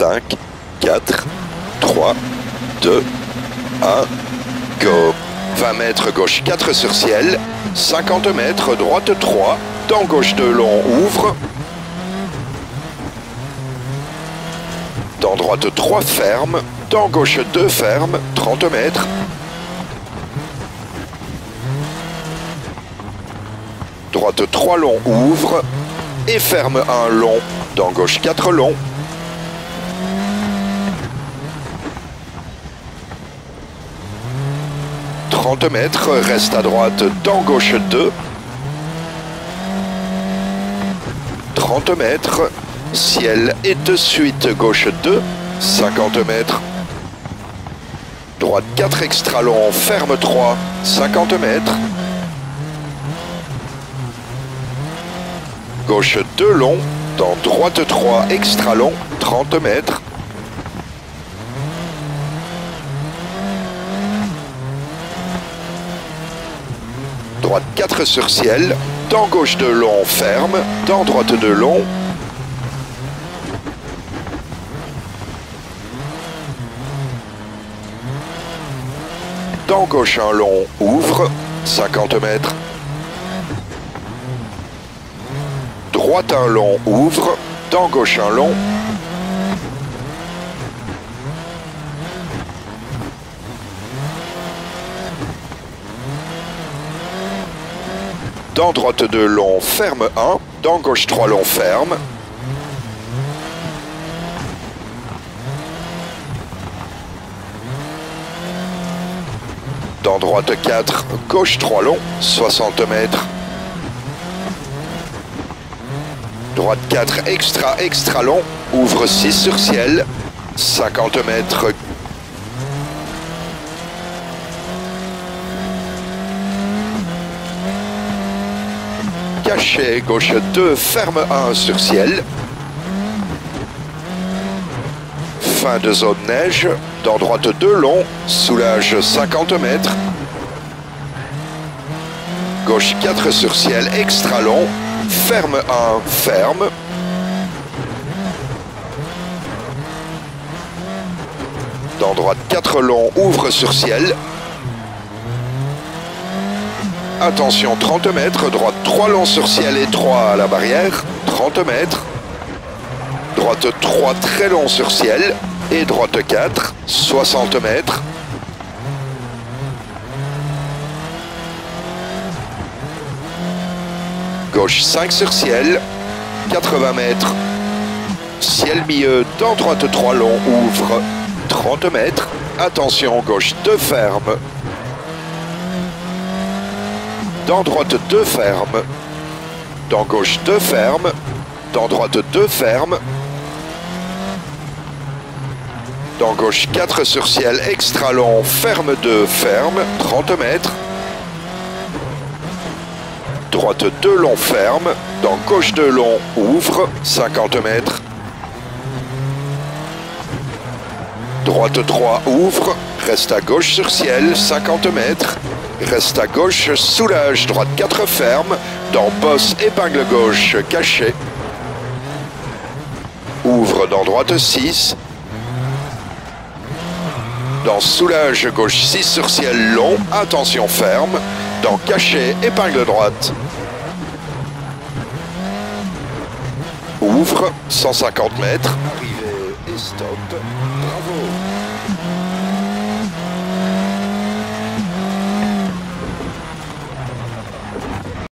5, 4, 3, 2, 1, go. 20 mètres gauche 4 sur ciel, 50 mètres droite 3, dans gauche 2 long ouvre, dans droite 3 ferme, dans gauche 2 ferme, 30 mètres, droite 3 long ouvre et ferme 1 long, dans gauche 4 long, mètres, reste à droite, dans gauche 2, 30 mètres, ciel et de suite gauche 2, 50 mètres, droite 4 extra long, ferme 3, 50 mètres, gauche 2 long, dans droite 3 extra long, 30 mètres, droite 4 sur ciel, dans gauche 2 long, ferme, dans droite 2 long, dans gauche 1 long, ouvre, 50 mètres, droite 1 long, ouvre, dans gauche 1 long, dans droite 2 long, ferme 1, dans gauche 3 long, ferme. Dans droite 4, gauche 3 long, 60 mètres. Droite 4, extra long, ouvre 6 sur ciel, 50 mètres. Caché, gauche 2, ferme 1 sur ciel. Fin de zone neige, dans droite 2 long, soulage 50 mètres. Gauche 4 sur ciel, extra long, ferme 1, ferme. Dans droite 4 long, ouvre sur ciel. Attention, 30 mètres, droite 3 long sur ciel et 3 à la barrière, 30 mètres. Droite 3 très long sur ciel et droite 4, 60 mètres. Gauche 5 sur ciel, 80 mètres. Ciel milieu, dans droite 3 long, ouvre, 30 mètres. Attention, gauche 2 ferme. Dans droite 2 ferme, dans gauche 2 ferme, dans droite 2 ferme, dans gauche 4 sur ciel, extra long, ferme 2, ferme, 30 mètres, droite 2 long, ferme, dans gauche 2 long, ouvre, 50 mètres, droite 3 ouvre, reste à gauche sur ciel, 50 mètres, reste à gauche, soulage, droite 4 ferme, dans bosse, épingle gauche, caché. Ouvre dans droite 6. Dans soulage, gauche 6 sur ciel long, attention ferme. Dans caché, épingle droite. Ouvre, 150 mètres. Arrivée et stop, bravo.